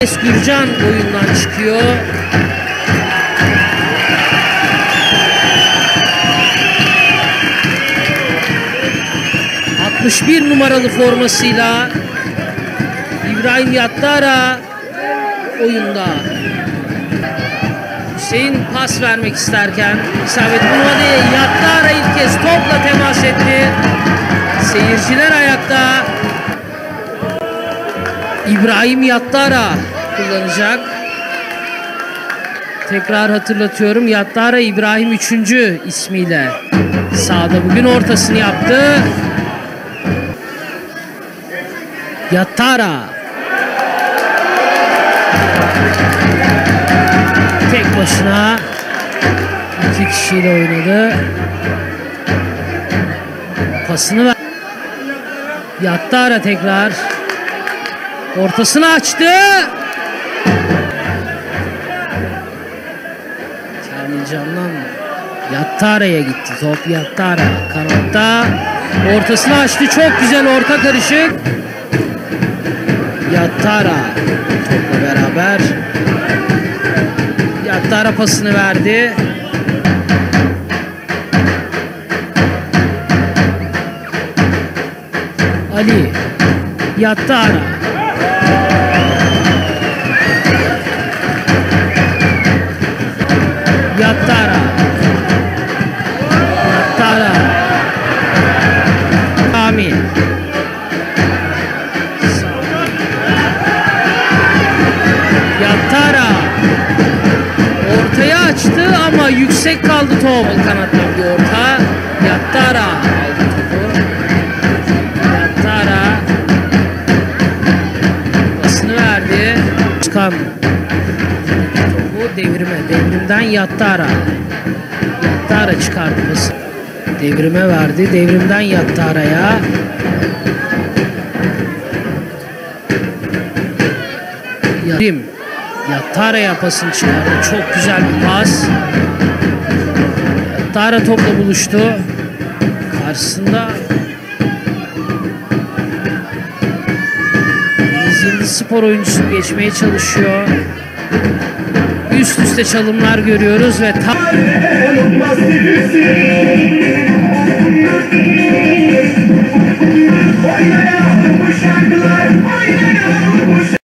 Gürcan oyundan çıkıyor. ...61 numaralı formasıyla İbrahim Yattara oyunda. Hüseyin pas vermek isterken isabet bulmadı. Yattara ilk kez topla temas etti. Seyirciler ayakta. İbrahim Yattara kullanacak. Tekrar hatırlatıyorum. Yattara İbrahim 3. ismiyle sahada bugün ortasını yaptı. Yattara tek başına 2 kişiyle oynadı. Pasını ver. Yattara tekrar ortasını açtı. Kamil Can'dan Yattara'ya gitti. Top Yattara kanatta. Ortasını açtı. Çok güzel orta karışık. Yattara topla beraber. Yattara pasını verdi. Ali Yattara. Yattara. Yattara. Kamil. Yattara. Ortaya açtı ama yüksek kaldı top. Kanattan bir orta. Yattara aldı topu. Yattara pasını verdi. Çıkan topu devrime. Devrimden Yattara. Yattara çıkardı pası. Devrime verdi. Devrimden Yattara'ya. Yattara'ya pasını çıkardı. Çok güzel bir pas. Yattara topla buluştu. Karşısında Yıldızspor oyuncusu geçmeye çalışıyor. Üst üste çalımlar görüyoruz ve tam